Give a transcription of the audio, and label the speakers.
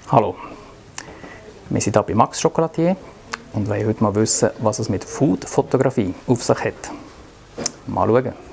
Speaker 1: Hallo, wir sind hier bei Max Chocolatier und wollen heute mal wissen, was es mit Food-Fotografie auf sich hat. Mal schauen.